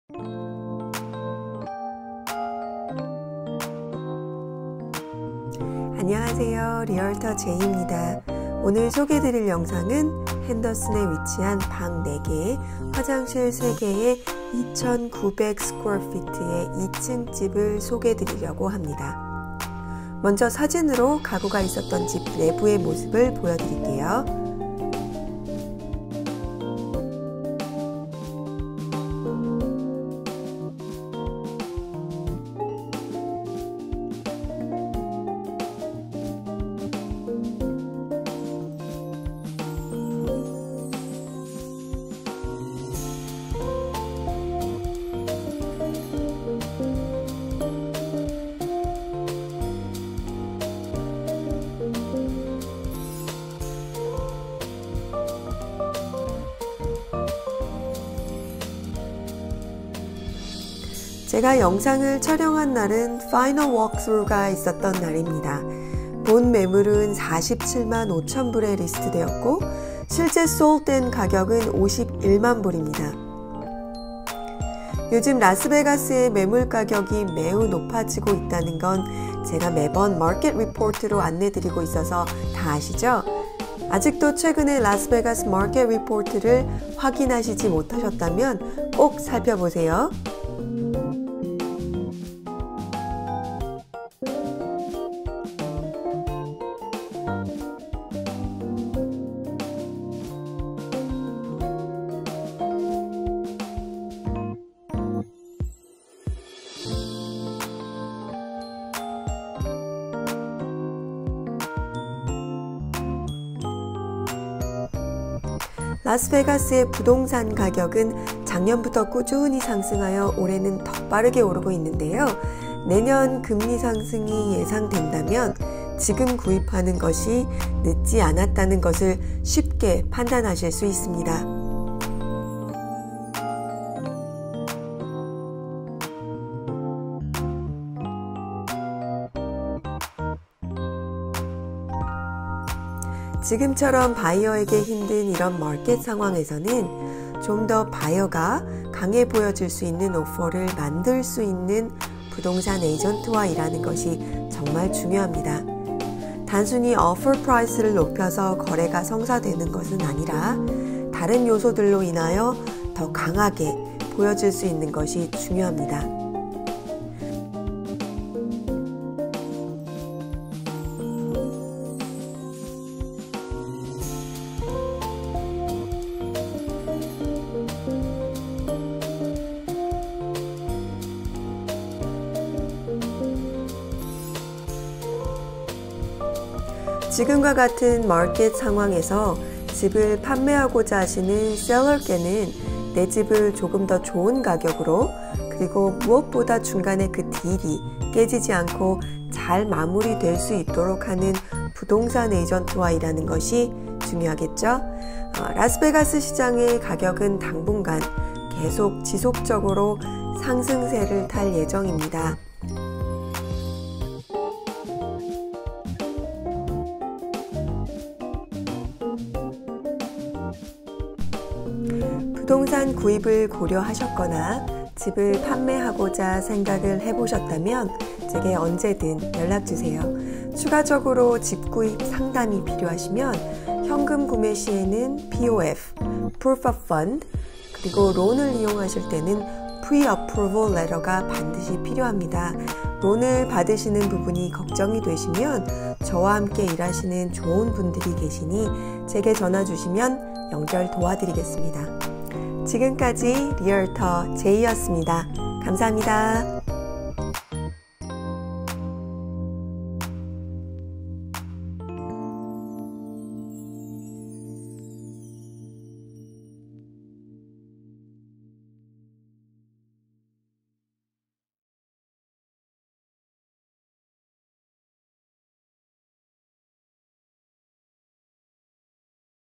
안녕하세요. 리얼터 제이입니다. 오늘 소개해드릴 영상은 핸더슨에 위치한 방 4개, 화장실 3개의 2,900 스퀘어피트의 2층 집을 소개해드리려고 합니다. 먼저 사진으로 가구가 있었던 집 내부의 모습을 보여드릴게요. 제가 영상을 촬영한 날은 파이널 워크스루가 있었던 날입니다. 본 매물은 47만 5천 불에 리스트되었고 실제 솔드된 가격은 51만 불입니다. 요즘 라스베가스의 매물 가격이 매우 높아지고 있다는 건 제가 매번 마켓 리포트로 안내드리고 있어서 다 아시죠? 아직도 최근에 라스베가스 마켓 리포트를 확인하시지 못하셨다면 꼭 살펴보세요. 라스베가스의 부동산 가격은 작년부터 꾸준히 상승하여 올해는 더 빠르게 오르고 있는데요. 내년 금리 상승이 예상된다면 지금 구입하는 것이 늦지 않았다는 것을 쉽게 판단하실 수 있습니다. 지금처럼 바이어에게 힘든 이런 마켓 상황에서는 좀 더 바이어가 강해 보여질 수 있는 오퍼를 만들 수 있는 부동산 에이전트와 일하는 것이 정말 중요합니다. 단순히 오퍼 프라이스를 높여서 거래가 성사되는 것은 아니라 다른 요소들로 인하여 더 강하게 보여질 수 있는 것이 중요합니다. 지금과 같은 마켓 상황에서 집을 판매하고자 하시는 셀러께는 내 집을 조금 더 좋은 가격으로 그리고 무엇보다 중간에 그 딜이 깨지지 않고 잘 마무리될 수 있도록 하는 부동산 에이전트와 일하는 것이 중요하겠죠. 라스베가스 시장의 가격은 당분간 계속 지속적으로 상승세를 탈 예정입니다. 부동산 구입을 고려하셨거나 집을 판매하고자 생각을 해보셨다면 제게 언제든 연락주세요. 추가적으로 집 구입 상담이 필요하시면 현금 구매 시에는 POF, Proof of Fund, 그리고 론을 이용하실 때는 Pre-Approval Letter가 반드시 필요합니다. 론을 받으시는 부분이 걱정이 되시면 저와 함께 일하시는 좋은 분들이 계시니 제게 전화 주시면 연결 도와드리겠습니다. 지금까지 리얼터 제이였습니다. 감사합니다.